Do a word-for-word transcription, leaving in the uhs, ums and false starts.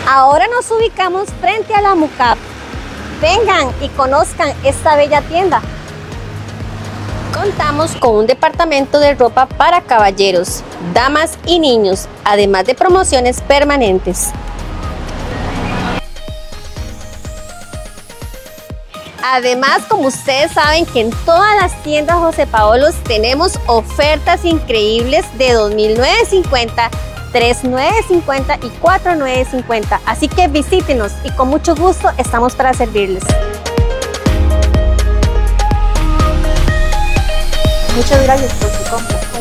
Ahora nos ubicamos frente a la MUCAP. Vengan y conozcan esta bella tienda. Contamos con un departamento de ropa para caballeros, damas y niños, además de promociones permanentes. Además, como ustedes saben que en todas las tiendas José Paolos tenemos ofertas increíbles de dos mil novecientos cincuenta, tres mil novecientos cincuenta y cuatro mil novecientos cincuenta. Así que visítenos y con mucho gusto estamos para servirles. Muchas gracias por su compra.